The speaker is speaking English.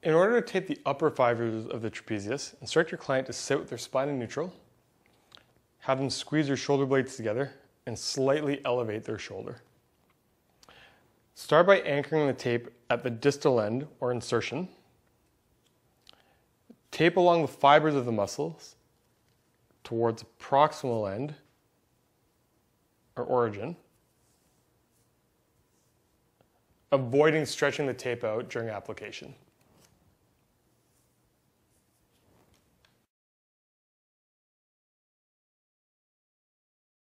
In order to tape the upper fibers of the trapezius, instruct your client to sit with their spine in neutral, have them squeeze their shoulder blades together, and slightly elevate their shoulder. Start by anchoring the tape at the distal end or insertion. Tape along the fibers of the muscles towards the proximal end or origin, avoiding stretching the tape out during application.